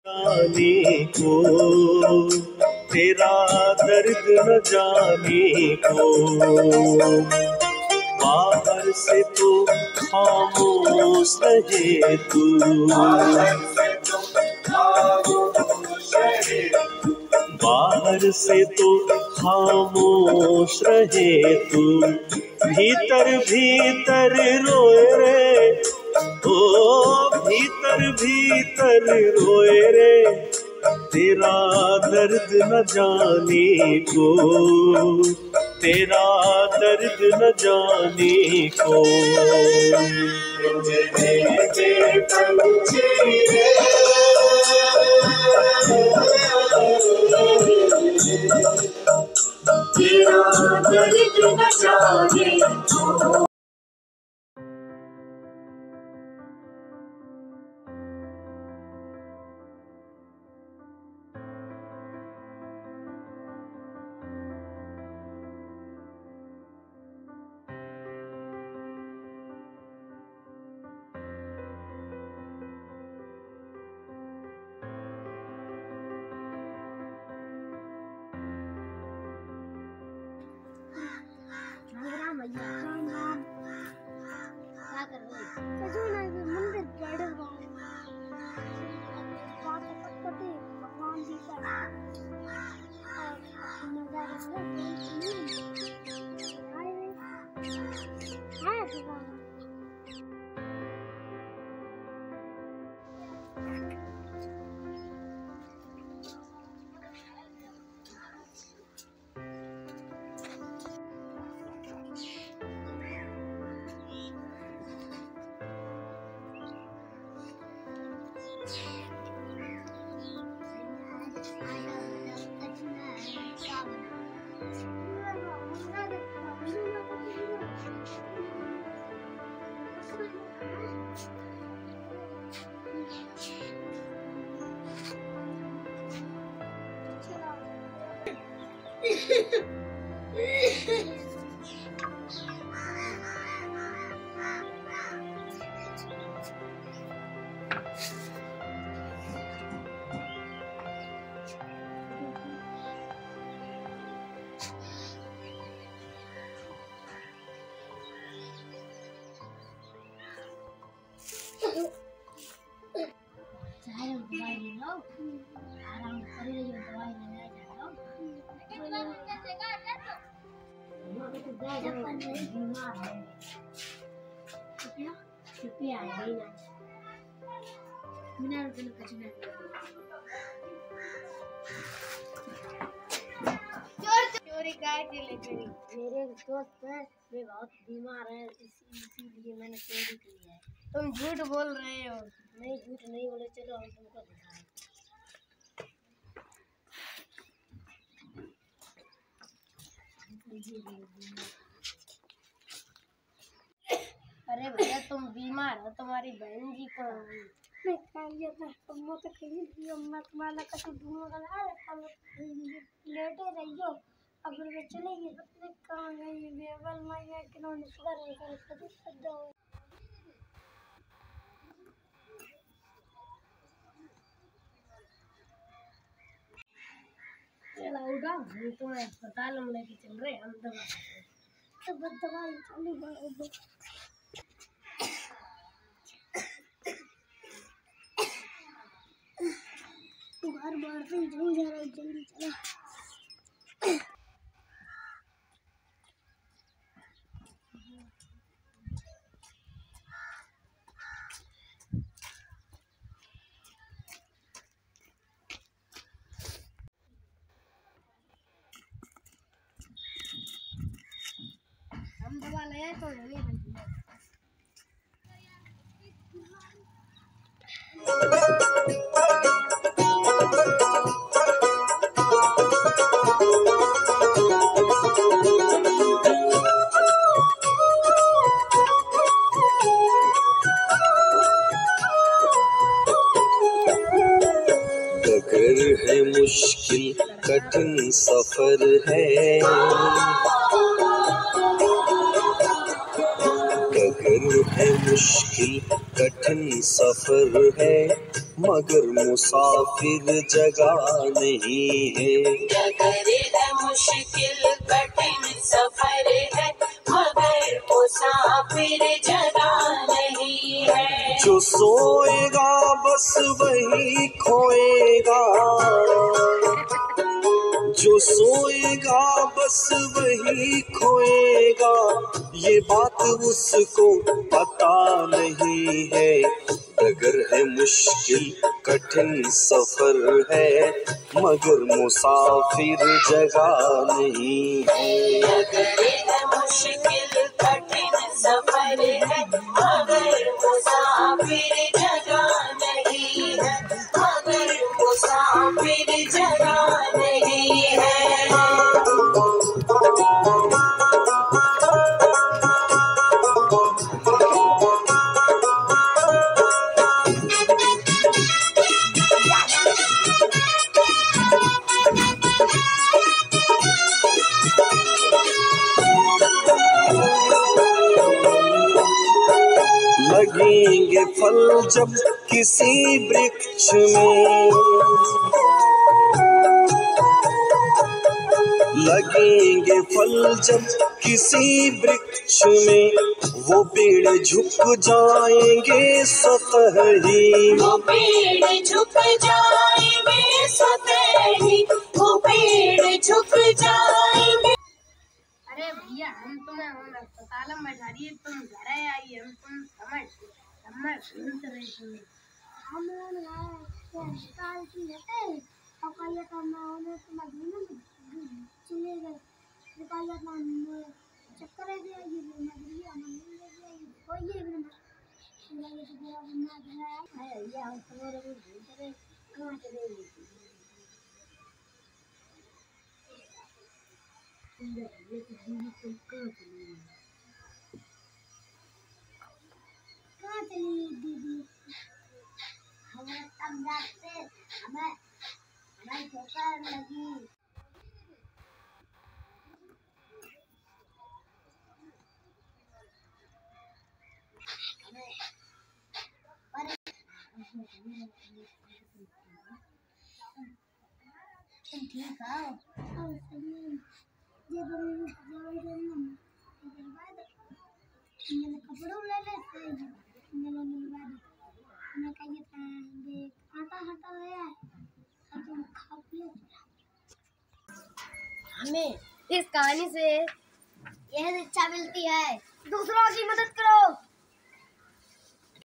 जाने को तेरा दर्द न जाने को, बाहर से तो खामोश रहे तू, बाहर से तो खामोश रहे तू, भीतर भीतर रोए रे, ओ भीतर भीतर रोए रे, तेरा दर्द न जाने को, तेरा दर्द न जाने को। तेरा दर्द न जाने को। मेरे दोस्त है, वे बहुत बीमार है, इसीलिए मैंने चोरी की है। तुम झूठ बोल रहे हो। नहीं, झूठ नहीं बोले। चलो हम तुमको दिखाएं। अरे भैया, तुम बीमार हो, तुम्हारी बहन जी को लेटे रहियो। अगर वे चलेगी तो कहाँ गई? बेबल मैया किन्होंने हम तो अस्पताल में लेके चल रहे, हम दवाई चली गई। बार बार से जाऊँ जरा जल्दी चला। हम दवा ले तो नहीं बनती है। डगर है मुश्किल कठिन सफर है, डगर है मुश्किल कठिन सफर है, मगर मुसाफिर जगह नहीं है। डगर है मुश्किल कठिन सफर है, मगर मुसाफिर जगह नहीं है। जो सोएगा बस वही खोएगा, जो सोएगा बस वही खोएगा, ये बात उसको पता नहीं है। डगर है मुश्किल कठिन सफर है, मगर मुसाफिर जगह नहीं है। डगर है मुश्किल कठिन सफर है, मगर मुसाफिर जगह नहीं है, मगर मुसाफिर जगह नहीं है। लगेंगे फल जब किसी वृक्ष में, लगेंगे फल जब किसी वृक्ष में, वो पेड़ झुक जाएंगे स्वतः ही। वो पेड़ झुक जाएंगे स्वतः ही, वो पेड़ झुक जाएंगे। अरे भैया हम तुम्हें अस्पताल में बैठा दिए, तुम घर आइए, हम तुम समझ सुन रहे थे। हम अस्पताल की रहते और कल करना होने तो मदीना में चले गए, कल करना चक्कर है दिया ये मदीना में कोई ये भी ये तो पूरा बना दिया है ये हम तुम्हारे को भूल रहे कहां चले गए। कहाँ चली दीदी? हमें तब जाते हमें ठोकर लगी। तुम ठीक हो? कपड़ों ले लेते मैं कहिए आटा हटा है तुम खा पियो। हमें इस कहानी से यह शिक्षा मिलती है, दूसरों की मदद करो।